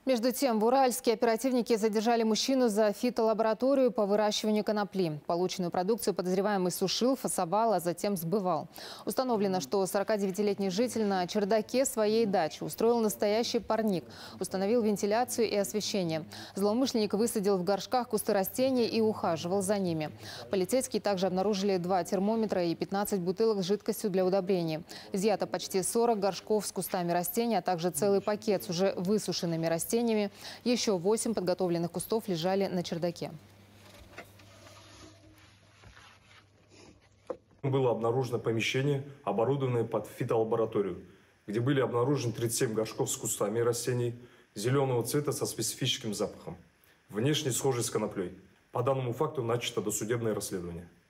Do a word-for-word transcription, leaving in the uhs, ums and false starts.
Между тем, в Уральске оперативники задержали мужчину за фитолабораторию по выращиванию конопли. Полученную продукцию подозреваемый сушил, фасовал, а затем сбывал. Установлено, что сорокадевятилетний житель на чердаке своей дачи устроил настоящий парник, установил вентиляцию и освещение. Злоумышленник высадил в горшках кусты растений и ухаживал за ними. Полицейские также обнаружили два термометра и пятнадцать бутылок с жидкостью для удобрения. Изъято почти сорок горшков с кустами растений, а также целый пакет с уже высушенными растениями. Еще восемь подготовленных кустов лежали на чердаке. Было обнаружено помещение, оборудованное под фитолабораторию, где были обнаружены тридцать семь горшков с кустами растений зеленого цвета со специфическим запахом, внешне схожий с коноплей. По данному факту начато досудебное расследование.